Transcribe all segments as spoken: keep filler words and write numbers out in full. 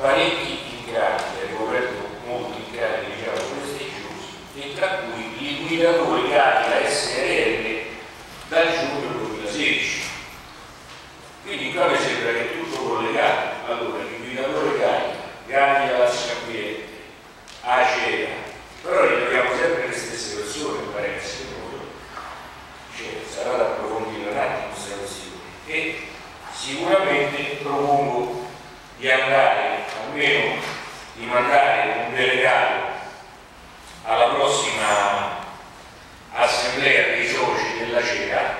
parecchi incarichi, ha ricoperto molti incarichi, diciamo, prestigiosi, e tra cui il guidatore carica S R L dal giugno duemilasedici. Quindi qua mi sembra che è tutto collegato. Allora, il guidatore carica, carica la Scapietta, Acea, però ritroviamo sempre le stesse persone, mi pare che sia proprio. Cioè, sarà da approfondire un attimo questa questione. E sicuramente propongo di andare, almeno di mandare un delegato alla prossima assemblea dei soci della C E A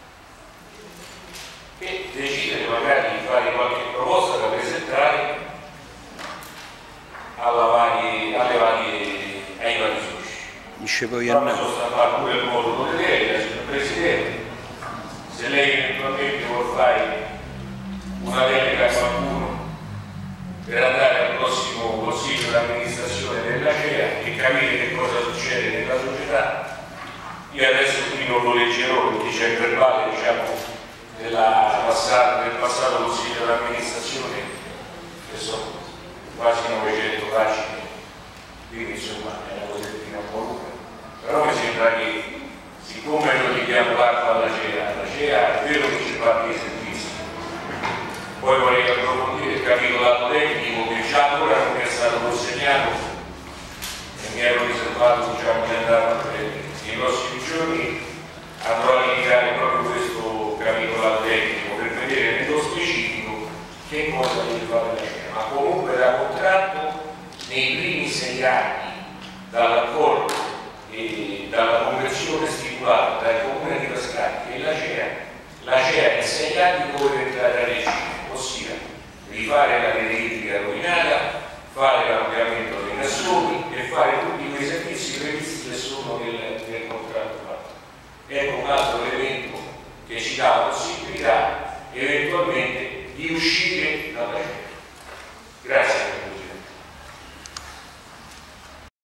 e decidere magari di fare qualche proposta da presentare alla varie, alle varie, ai vari soci. Dice poi Però mi sono stampato pure il modo di vedere, signor Presidente, se lei eventualmente vuol fare una delega a qualcuno per andare al prossimo consiglio d'amministrazione della C E A e capire che cosa succede nella società. Io adesso qui non lo leggerò perché c'è il verbale, diciamo, della passata, del passato consiglio d'amministrazione, che sono quasi novecento pagine, quindi insomma è una cosettina un po' lunga. Però mi sembra che, siccome noi diamo l'arco alla C E A, la C E A è vero che ci fa dei servizi, poi vorrei approfondire il capitolo tecnico che già ora non mi è stato consegnato e mi ero riservato, diciamo, di andare a prendere. Nei prossimi giorni andrò a indicare proprio questo capitolo tecnico per vedere nello specifico che cosa deve fare la C E A, ma comunque da contratto nei primi sei anni dall'accordo e dalla convenzione stipulata dal Comune di Frascati e la C E A, la C E A in sei anni doveva entrare a regime, ossia rifare la rete idrica rovinata, fare l'ampliamento dei cassoni e fare tutti quei servizi previsti che sono nel, nel contratto fatto. Ecco un altro elemento che ci dà la possibilità eventualmente di uscire dalla C E A. Grazie.